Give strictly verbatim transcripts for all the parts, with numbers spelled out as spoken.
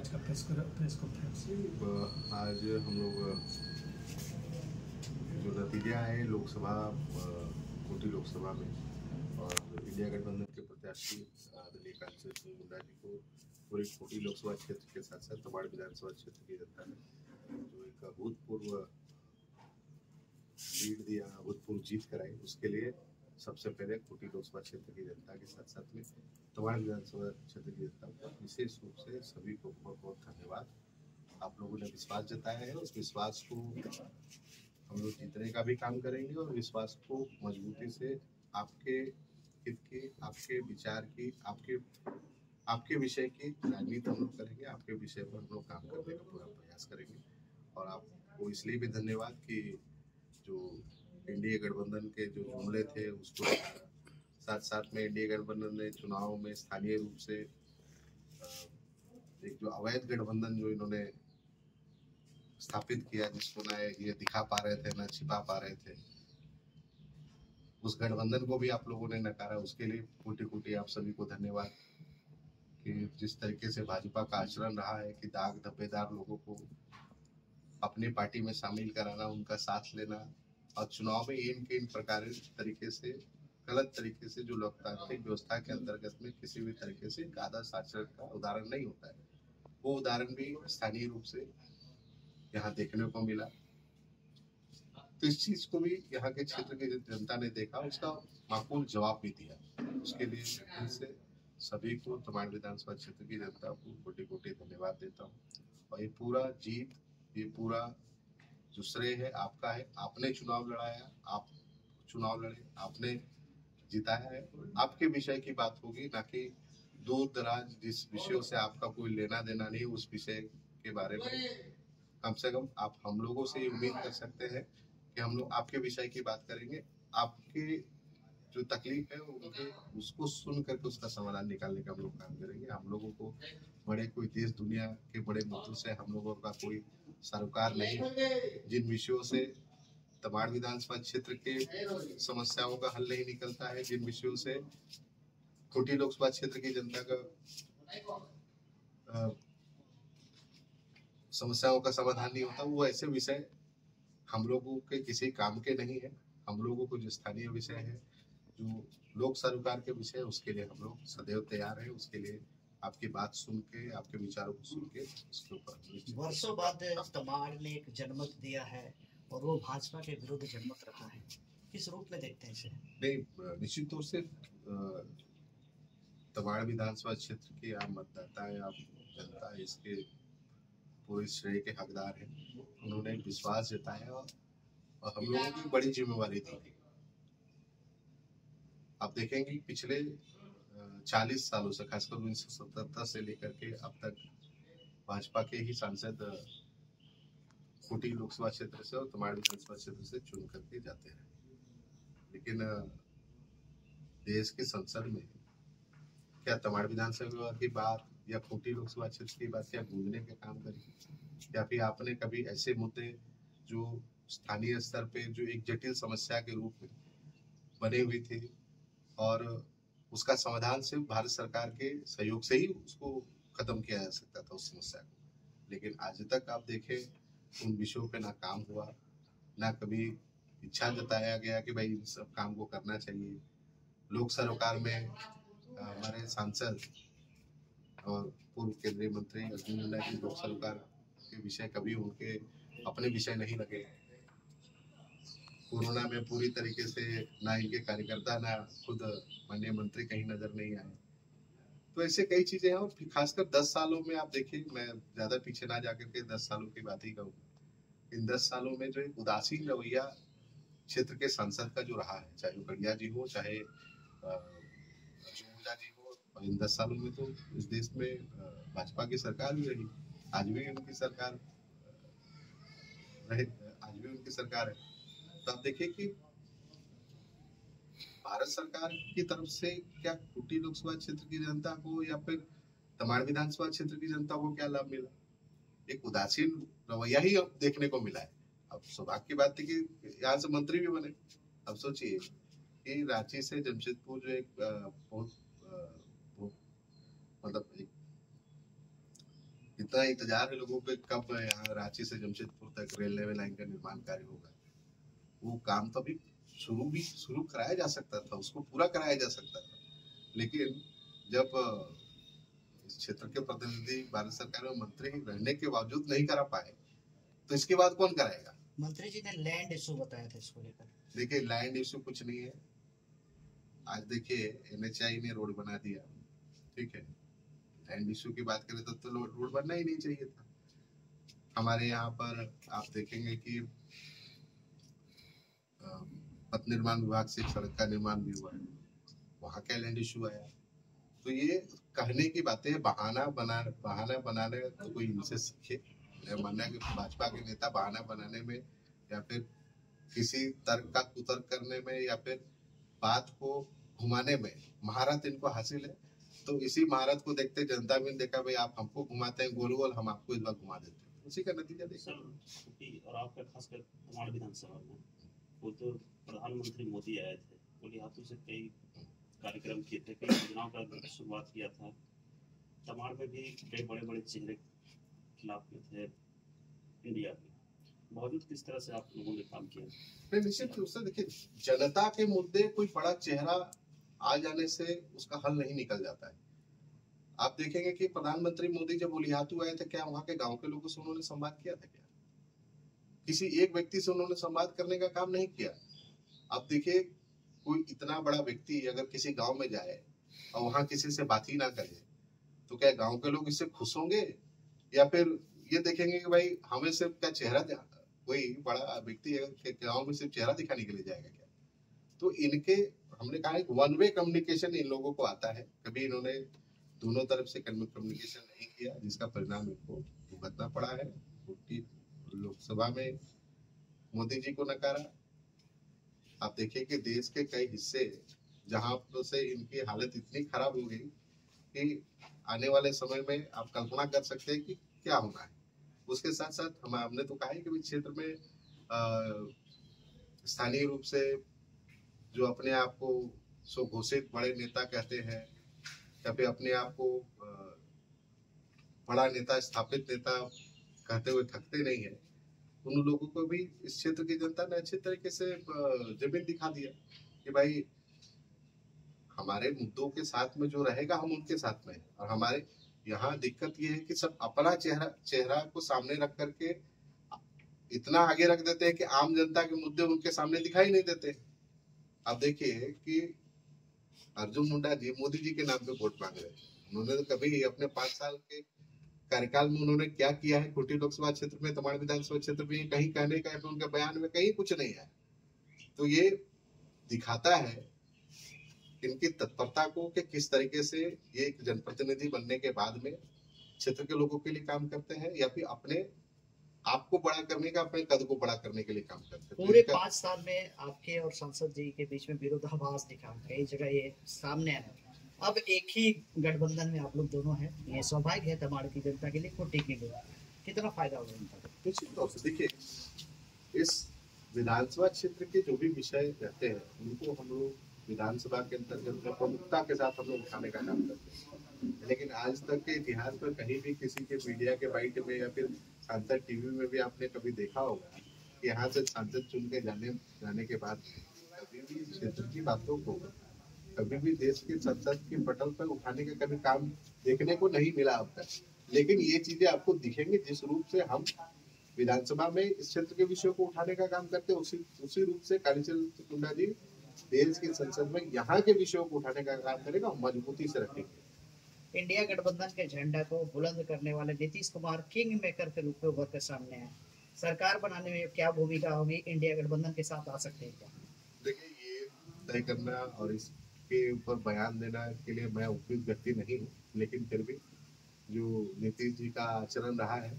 आज का press press conference? आज हम लोग जो नतीजे आए लोकसभा कोटी लोकसभा में और इंडिया गठबंधन के प्रत्याशी आदरणीय कांचन सिंह मुंडा जी को पूरे कोटी लोकसभा क्षेत्र के साथ साथ तमाड़ विधानसभा क्षेत्र की जनता ने जो एक अभूतपूर्व लीड दिया, अभूतपूर्व जीत कराई, उसके लिए सबसे पहले कोटी लोकसभा क्षेत्र की जनता के साथ साथ में तमाड़ विधानसभा क्षेत्र की जनता को विशेष रूप से सभी को बहुत बहुत धन्यवाद। आप लोगों ने विश्वास जताया है, उस विश्वास को हम लोग जीतने का भी काम करेंगे और विश्वास को मजबूती से आपके हित की, आपके विचार की, आपके आपके विषय की राजनीति हम लोग करेंगे, आपके विषय पर हम लोग काम करने का पूरा प्रयास करेंगे। और आपको इसलिए भी धन्यवाद कि जो एनडीए गठबंधन के जो जुमले थे उसको साथ साथ में एनडीए गठबंधन ने चुनाव में स्थानीय रूप से एक जो अवैध गठबंधन जो इन्होंने स्थापित किया, जिसको ना ये दिखा पा रहे थे ना छिपा पा रहे थे, उस गठबंधन को भी आप लोगों ने नकारा। उसके लिए कोटि कोटि आप सभी को धन्यवाद कि जिस तरीके से भाजपा का आचरण रहा है कि दाग धब्बेदार लोगों को अपनी पार्टी में शामिल कराना, उनका साथ लेना और चुनाव में इन के इन प्रकार तरीके से गलत तरीके से जो लोकतांत्रिक व्यवस्था के अंतर्गत में किसी भी तरीके से आदर्श आचरण का उदाहरण नहीं होता है, वो उदाहरण भी स्थानीय रूप से यहाँ देखने को मिला। तो इस चीज को भी यहाँ के क्षेत्र की जनता ने देखा, उसका माकूल जवाब भी दिया। उसके लिए मैं से सभी को तमाड़ विधानसभा क्षेत्र की जनता को कोटि कोटि धन्यवाद देता हूँ। और ये पूरा जीत, ये पूरा जो श्रेय है आपका है। आपने चुनाव लड़ाया, आप चुनाव लड़े, आपने जिताया है। आपके विषय की बात होगी, ना कि दूर दराज जिस विषयों से आपका कोई लेना देना नहीं, उस विषय के बारे में कम से कम आप हम लोगों से उम्मीद कर सकते हैं कि हम लोग आपके विषय की बात करेंगे। आपके जो तकलीफ है उनके उसको सुन करके उसका समाधान निकालने का हम लोग काम करेंगे। हम लोगों को बड़े कोई देश दुनिया के बड़े मुद्दों से हम लोगों का कोई सरोकार नहीं है। जिन विषयों से तमाड़ विधानसभा क्षेत्र के समस्याओं का हल नहीं निकलता है, जिन विषयों से कोटी लोकसभा क्षेत्र की जनता का समस्याओं का समाधान नहीं होता, वो ऐसे विषय हम लोगों के किसी काम के नहीं है। हम लोगों को जो स्थानीय विषय है, जो लोक सरोकार के विषय, उसके लिए हम लोग सदैव तैयार हैं। उसके लिए आपकी बात सुन के, आपके विचारों को सुन के उसके ऊपर वर्षों बाद तमाड़ ने एक जनमत दिया है और वो भाजपा के विरुद्ध जनमत रखा है, किस रूप में देखते हैं इसे? नहीं, निश्चित तौर से तमाड़ विधानसभा क्षेत्र की आम मतदाता है, आप जनता इसके पूरे श्रेय के हकदार है। उन्होंने विश्वास जताया और हम लोगों की बड़ी जिम्मेवारी थी। आप देखेंगे पिछले चालीस सालों से, खासकर उन्नीस सौ सतहत्तर से लेकर के अब तक भाजपा के ही सांसद कोटी लोकसभा क्षेत्र से और तमाड़ विधानसभा क्षेत्र से चुन करके जाते हैं। लेकिन देश के संसद में क्या तमाड़ विधानसभा की बात या कोटी लोकसभा क्षेत्र की बात क्या गूंजने का काम करी? या फिर आपने कभी ऐसे मुद्दे जो स्थानीय स्तर पे जो एक जटिल समस्या के रूप में बने हुई थी और उसका समाधान सिर्फ भारत सरकार के सहयोग से ही उसको खत्म किया जा सकता था उस समस्या को, लेकिन आज तक आप देखें उन विषयों पे ना काम हुआ, ना कभी इच्छा जताया गया कि भाई इन सब काम को करना चाहिए। लोक सरोकार में हमारे सांसद और पूर्व केंद्रीय मंत्री अर्जुन मुंडा जी लोक सरोकार के विषय कभी उनके अपने विषय नहीं लगे। कोरोना में पूरी तरीके से ना इनके कार्यकर्ता ना खुद माननीय मंत्री कहीं नजर नहीं आए। तो ऐसे कई चीजें हैं। और खासकर दस सालों में आप देखिए, मैं ज्यादा पीछे ना जाकर के दस सालों की बात ही कहूँगा। इन दस सालों में जो एक उदासीन रवैया क्षेत्र के सांसद का जो रहा है, चाहे वो गड़िया जी हो, चाहे मुंडा जी हो, इन दस सालों में तो इस देश में भाजपा की सरकार भी रही, आज भी उनकी सरकार रहे, आज भी उनकी सरकार है। तो आप देखिए कि भारत सरकार की तरफ से क्या कोटी लोकसभा क्षेत्र की जनता को या फिर तमाड़ विधानसभा क्षेत्र की जनता को क्या लाभ मिला? एक उदासीन रवैया ही अब देखने को मिला है। अब सौभाग्य की बात थी कि यहाँ से मंत्री भी बने। अब सोचिए कि रांची से जमशेदपुर जो एक बहुत मतलब एक इतना इंतजार है लोगों पे कब यहाँ रांची से जमशेदपुर तक रेलवे लाइन का निर्माण कार्य होगा। वो काम तो अभी शुरू भी शुरू कराया जा सकता था, उसको पूरा कराया जा सकता था, लेकिन जब इस क्षेत्र के प्रतिनिधि भारत सरकार में मंत्री रहने के बावजूद नहीं करा पाए तो इसके बाद कौन कराएगा। मंत्री जी ने लैंड इशू बताया था इसको लेकर। देखिए लैंड इशू कुछ नहीं है। आज देखिए एनएचआई ने रोड बना दिया, ठीक है। लैंड इशू की बात करें तो, तो रोड बनना ही नहीं चाहिए था। हमारे यहाँ पर आप देखेंगे कि पथ निर्माण विभाग से सड़क का निर्माण भी हुआ है, वहाँ क्या लैंड इशू आया। तो ये कहने की बातें, बहाना बना बहाना बनाने तो कोई इनसे सीखे। मेरा मानना है कि भाजपा के नेता बहाना बनाने में या फिर किसी तर्क का कुतर्क करने में या फिर बात को घुमाने में महारत इनको हासिल है। तो इसी महारत को देखते जनता भी देखा, भाई आप हमको घुमाते हैं गोल गोल, हम आपको इस बार घुमा देते हैं, उसी का नतीजा देखा। और आपका खासकर तमाड़ विधानसभा में वो तो प्रधानमंत्री मोदी आए थे, उनके हाथों से कई कार्यक्रम किए थे, कई योजनाओं का शुरुआत किया था। तमाड़ में भी कई बड़े बड़े चेहरे खिलाफ में थे इंडिया में, मौजूद किस तरह से आप लोगों ने काम किया। निश्चित रूप से देखिए, जनता के मुद्दे कोई बड़ा चेहरा आ जाने से उसका हल नहीं निकल जाता है। आप देखेंगे कि प्रधानमंत्री मोदी जब उलियातू आए थे, क्या वहां के गांव के लोगों से उन्होंने संवाद किया था? क्या किसी एक व्यक्ति से उन्होंने संवाद करने का काम नहीं किया। अब देखिए, कोई इतना बड़ा व्यक्ति अगर किसी गांव में जाए और वहां किसी से बात ही ना करे तो क्या गांव के लोग इससे खुश होंगे, या फिर ये देखेंगे कि भाई हमें सिर्फ क्या चेहरा, कोई बड़ा व्यक्ति गांव में सिर्फ चेहरा दिखाने के लिए जाएगा क्या? तो इनके, हमने कहा एक वन वे कम्युनिकेशन इन लोगों को आता है। कभी इन्होंने दोनों तरफ से कम्युनिकेशन नहीं किया, जिसका परिणाम इनको भुगतना पड़ा है। लोकसभा में मोदी जी को नकारा। आप देखिए कि देश के कई हिस्से जहां से इनकी हालत इतनी खराब हो गई कि आने वाले समय में आप कल्पना कर सकते हैं कि क्या होना है। उसके साथ साथ हम हमने तो कहा है कि क्षेत्र में स्थानीय रूप से जो अपने आप को स्वघोषित बड़े नेता कहते हैं या फिर अपने आप को बड़ा नेता, स्थापित नेता कहते हुए थकते नहीं है, उन लोगों को भी इस क्षेत्र की जनता ने अच्छे तरीके से जमीन दिखा दिया कि भाई हमारे मुद्दों के साथ में जो रहेगा हम उनके साथ में हैं। और हमारे यहाँ दिक्कत ये है कि सब अपना चेहरा चेहरा को सामने रख करके इतना आगे रख देते हैं कि आम जनता के मुद्दे उनके सामने दिखाई नहीं देते। अब देखिए कि अर्जुन मुंडा जी मोदी जी के नाम पे वोट मांग रहे हैं। उन्होंने तो कभी अपने पांच साल के कार्यकाल में उन्होंने क्या किया है खूंटी लोकसभा क्षेत्र में, तमाड़ विधानसभा क्षेत्र में, कहीं कहने का है उनके बयान में कहीं कुछ नहीं है। तो ये दिखाता है इनकी तत्परता को कि किस तरीके से ये एक जनप्रतिनिधि बनने के बाद में क्षेत्र के लोगों के लिए काम करते हैं या फिर अपने आपको बड़ा करने का, अपने कद को बड़ा करने के लिए काम करते हैं। पूरे पांच साल में आपके और सांसद जी के बीच में विरोधाभास दिखा, कई जगह ये सामने आया। अब एक ही गठबंधन में आप लोग दोनों हैं, ये सौभाग्य है तमाड़ की जनता के लिए, खूंटी के लिए कितना फायदा होगा उनका? निश्चित तौर से देखिए, इस विधानसभा क्षेत्र के जो भी विषय रहते हैं उनको हम लोग विधानसभा के अंतर्गत प्रमुखता के साथ हम लोग उठाने का काम करते हैं। लेकिन आज तक के इतिहास में कहीं भी किसी के मीडिया के बाइट में या फिर सांसद टीवी में भी आपने कभी देखा होगा कि यहाँ से सांसद चुन के जाने जाने के बाद कभी भी क्षेत्र की बातों को, कभी भी देश के संसद के पटल पर उठाने का कभी काम देखने को नहीं मिला अब तक। लेकिन ये चीजें आपको दिखेंगी जिस रूप से हम विधानसभा में इस क्षेत्र के विषयों को उठाने का काम करते हैं, उसी उसी रूप से कालीचरण मुंडा जी देश की संसद में यहाँ के विषयों को उठाने का काम करेगा, मजबूती से रखेंगे। इंडिया गठबंधन के झंडा को बुलंद करने वाले नीतीश कुमार किंग मेकर के रूप में उभर कर सामने है। सरकार बनाने में क्या भूमिका होगी? इंडिया गठबंधन के साथ आ सकते हैं क्या? देखिए, ये तय करना और इसके ऊपर बयान देना के लिए मैं उपयुक्त व्यक्ति नहीं हूँ, लेकिन फिर भी जो नीतीश जी का आचरण रहा है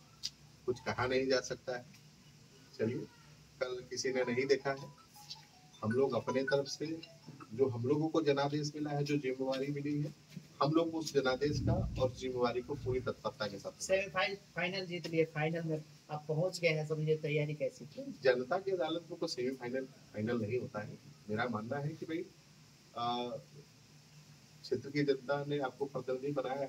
कुछ कहा नहीं जा सकता है। चलिए, कल किसी ने नहीं देखा है, हम लोग अपने तरफ से जो हम लोगों को जनादेश मिला है, जो जिम्मेवारी मिली है, हम लोग उस जनादेश का और जिम्मेवारी को पूरी तत्परता के साथ। सेमीफाइनल जीत लिए, फाइनल में आप पहुंच गए हैं, समझिए तैयारी कैसी थी? जनता की अदालत में कोई सेमीफाइनल फाइनल नहीं होता है। मेरा मानना है कि भाई क्षेत्र की जनता ने आपको प्रतिनिधि बनाया है,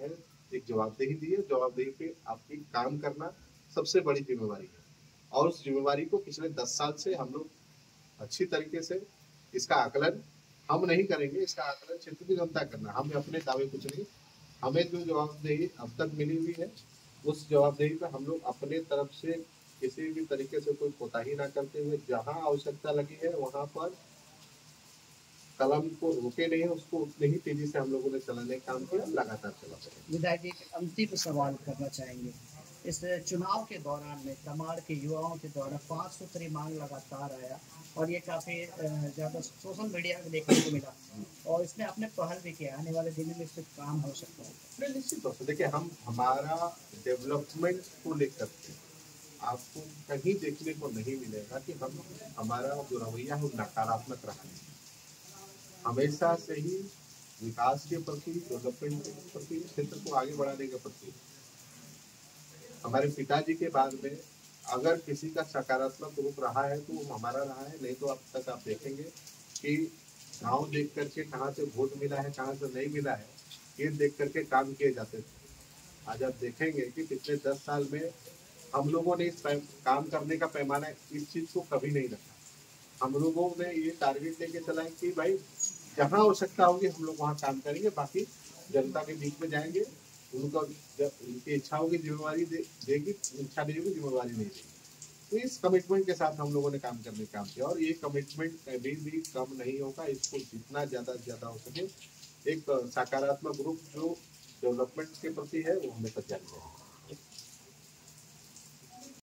एक जवाबदेही दी है। जवाबदेही पे आपकी काम करना सबसे बड़ी जिम्मेवारी है, और उस जिम्मेवारी को पिछले दस साल से हम लोग अच्छी तरीके से, इसका आकलन हम नहीं करेंगे, इसका आकलन क्षेत्र की जनता करना, हम अपने दावे कुछ नहीं। हमें जो जवाबदेही अब तक मिली हुई है, उस जवाबदेही पे हम लोग अपने तरफ से किसी भी तरीके से कोई कोताही ना करते हुए, जहां आवश्यकता लगी है वहां पर कलम को रोके नहीं, उसको उतनी ही तेजी से हम लोगों ने चलाने का काम किया, लगातार चला रहे। विधायक जी, एक अंतिम सवाल करना चाहेंगे। इस चुनाव के दौरान में तमाड़ के युवाओं के द्वारा पाँच सूत्री मांग लगातार आया और ये काफ़ी ज़्यादा सोशल मीडिया में देखने को मिला, और इसमें आपने पहल भी किया। आने वाले दिनों में इस पर काम हो सकता है। निश्चित तौर से देखिए, हम हमारा डेवलपमेंट को लेकर के आपको कहीं देखने को नहीं मिलेगा कि हम हमारा जो रवैया है वो नकारात्मक रहा है। हमेशा से ही विकास के प्रति, डेवलपमेंट के प्रति, क्षेत्र को आगे बढ़ाने के प्रति हमारे पिताजी के बाद में अगर किसी का सकारात्मक रूप रहा है तो वो हमारा रहा है। नहीं तो अब तक आप देखेंगे कि गांव देख करके कहाँ से वोट मिला है, कहाँ से नहीं मिला है, ये देख करके काम किए जाते थे। आज आप देखेंगे कि पिछले दस साल में हम लोगों ने इस काम करने का पैमाना इस चीज को कभी नहीं रखा। हम लोगों ने ये टारगेट लेके चला कि भाई जहाँ आवश्यकता होगी हम लोग वहाँ काम करेंगे, बाकी जनता के बीच में जाएंगे, उनका जब उनकी इच्छा होगी जिम्मेवारी दे, देगी, इच्छा नहीं होगी जिम्मेवारी नहीं देगी। तो इस कमिटमेंट के साथ हम लोगों ने काम करने का काम किया, और ये कमिटमेंट कभी भी कम नहीं होगा। इसको जितना ज्यादा से ज्यादा हो सके एक सकारात्मक रूप जो डेवलपमेंट के प्रति है वो हमें तक जारी है।